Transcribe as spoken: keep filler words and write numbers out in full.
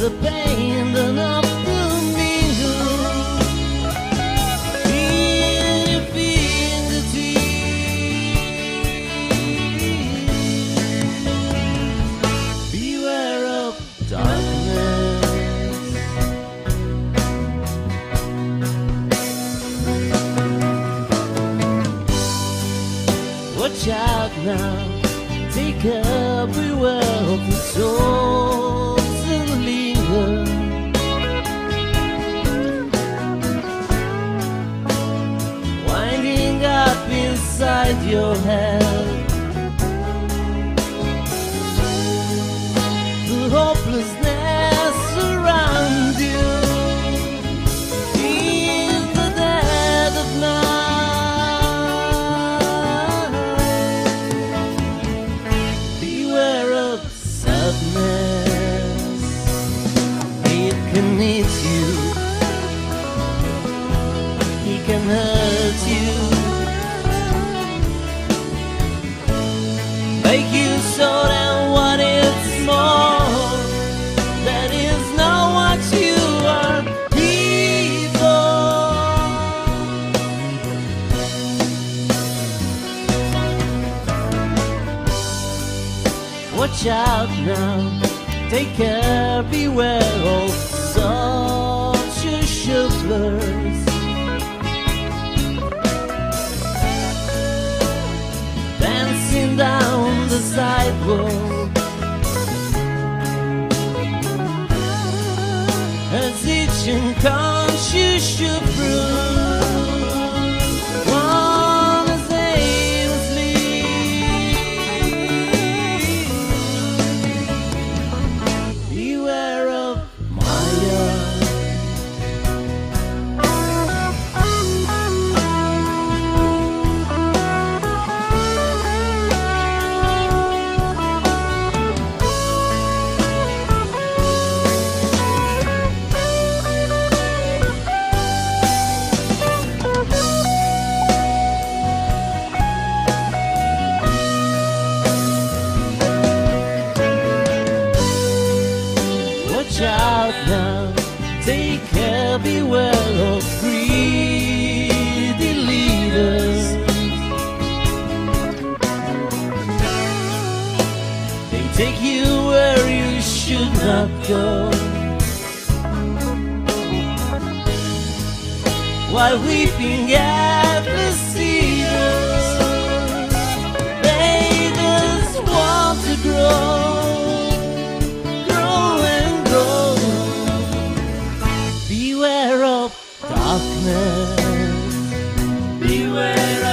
the pain and of the mingle in your fingertips. Beware of darkness. Watch out now, take up, beware of the souls that linger, winding up inside your head. The hopelessness around you in the dead of night. Beware of sadness, it can eat you, it can hurt you, make you so damn what it's more. That is not what you are for. Watch out now, take care, beware of social shufflers, dancing down the sidewalk as each unconscious shuffler wanders aimlessly. Beware of Maya. Watch out now, take care, beware of greedy leaders. They take you where you should not go, while weeping at the cedars. They just want to grow, beware of darkness. Beware